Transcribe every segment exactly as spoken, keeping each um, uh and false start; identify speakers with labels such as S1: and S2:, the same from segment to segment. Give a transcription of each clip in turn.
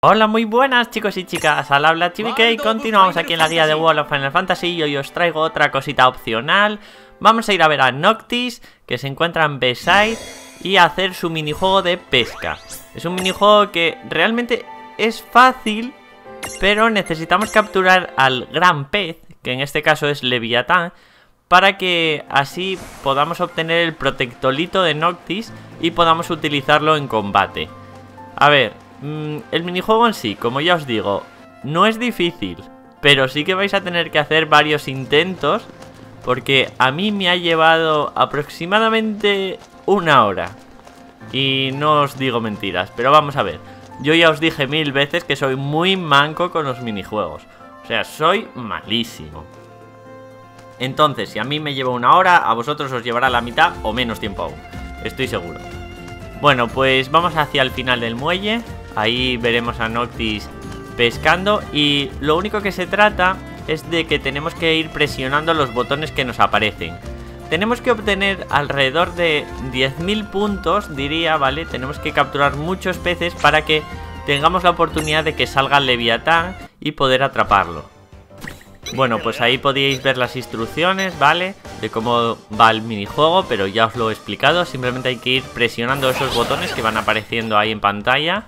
S1: Hola, muy buenas chicos y chicas, al habla Chibi-K y continuamos aquí en la guía de World of Final Fantasy y hoy os traigo otra cosita opcional. Vamos a ir a ver a Noctis, que se encuentra en B-Side, y a hacer su minijuego de pesca. Es un minijuego que realmente es fácil, pero necesitamos capturar al gran pez, que en este caso es Leviatán, para que así podamos obtener el protectolito de Noctis y podamos utilizarlo en combate. A ver, mmm, el minijuego en sí, como ya os digo, no es difícil, pero sí que vais a tener que hacer varios intentos, porque a mí me ha llevado aproximadamente una hora. Y no os digo mentiras, pero vamos a ver. Yo ya os dije mil veces que soy muy manco con los minijuegos. O sea, soy malísimo. Entonces, si a mí me lleva una hora, a vosotros os llevará la mitad o menos tiempo aún. Estoy seguro. Bueno, pues vamos hacia el final del muelle. Ahí veremos a Noctis pescando. Y lo único que se trata es de que tenemos que ir presionando los botones que nos aparecen. Tenemos que obtener alrededor de diez mil puntos, diría, ¿vale? Tenemos que capturar muchos peces para que tengamos la oportunidad de que salga el Leviatán y poder atraparlo. Bueno, pues ahí podéis ver las instrucciones, ¿vale? De cómo va el minijuego, pero ya os lo he explicado. Simplemente hay que ir presionando esos botones que van apareciendo ahí en pantalla.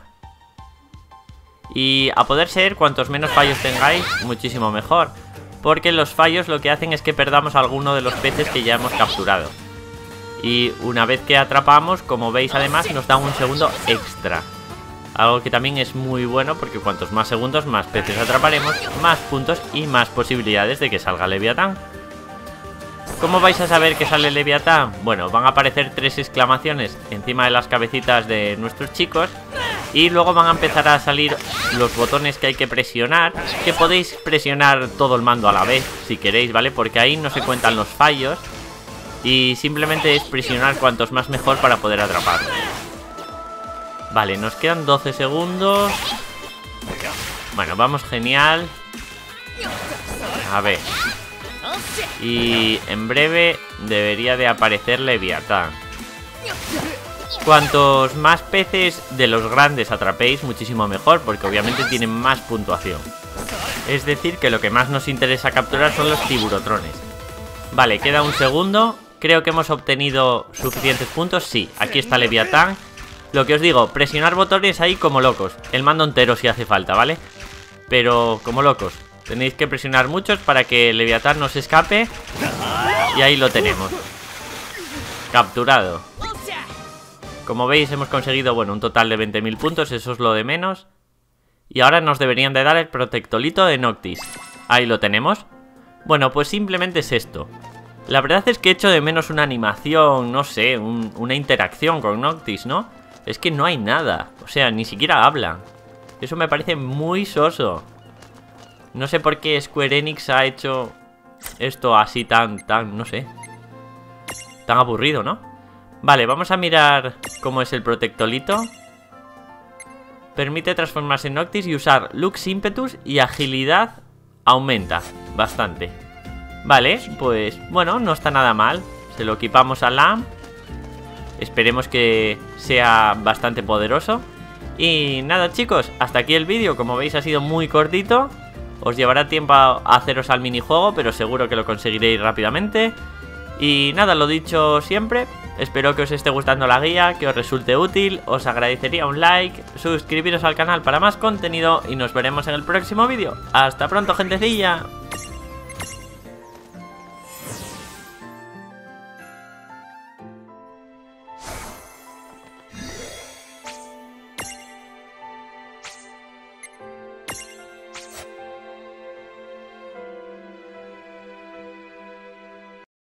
S1: Y a poder ser, cuantos menos fallos tengáis, muchísimo mejor. Porque los fallos lo que hacen es que perdamos alguno de los peces que ya hemos capturado. Y una vez que atrapamos, como veis además, nos da un segundo extra. Algo que también es muy bueno porque cuantos más segundos, más peces atraparemos, más puntos y más posibilidades de que salga Leviatán. ¿Cómo vais a saber que sale Leviatán? Bueno, van a aparecer tres exclamaciones encima de las cabecitas de nuestros chicos. Y luego van a empezar a salir los botones que hay que presionar, que podéis presionar todo el mando a la vez si queréis, ¿vale? Porque ahí no se cuentan los fallos. Y simplemente es presionar cuantos más mejor para poder atraparlo. Vale, nos quedan doce segundos. Bueno, vamos genial. A ver. Y en breve debería de aparecer Leviatán. Cuantos más peces de los grandes atrapéis, muchísimo mejor, porque obviamente tienen más puntuación. Es decir, que lo que más nos interesa capturar son los tiburotrones. Vale, queda un segundo. Creo que hemos obtenido suficientes puntos. Sí, aquí está Leviatán. Lo que os digo, presionar botones ahí como locos. El mando entero si hace falta, ¿vale? Pero como locos. Tenéis que presionar muchos para que el Leviatán no se escape. Y ahí lo tenemos. Capturado. Como veis hemos conseguido, bueno, un total de veinte mil puntos. Eso es lo de menos. Y ahora nos deberían de dar el protectolito de Noctis. Ahí lo tenemos. Bueno, pues simplemente es esto. La verdad es que echo de menos una animación, no sé, un, una interacción con Noctis, ¿no? Es que no hay nada, o sea, ni siquiera hablan. Eso me parece muy soso. No sé por qué Square Enix ha hecho esto así tan, tan, no sé, tan aburrido, ¿no? Vale, vamos a mirar cómo es el protectolito. Permite transformarse en Noctis y usar Lux Impetus y agilidad aumenta bastante. Vale, pues bueno, no está nada mal. Se lo equipamos a Lamb. Esperemos que sea bastante poderoso. Y nada chicos, hasta aquí el vídeo. Como veis ha sido muy cortito. Os llevará tiempo a haceros al minijuego, pero seguro que lo conseguiréis rápidamente. Y nada, lo dicho siempre. Espero que os esté gustando la guía, que os resulte útil. Os agradecería un like, suscribiros al canal para más contenido. Y nos veremos en el próximo vídeo. Hasta pronto, gentecilla.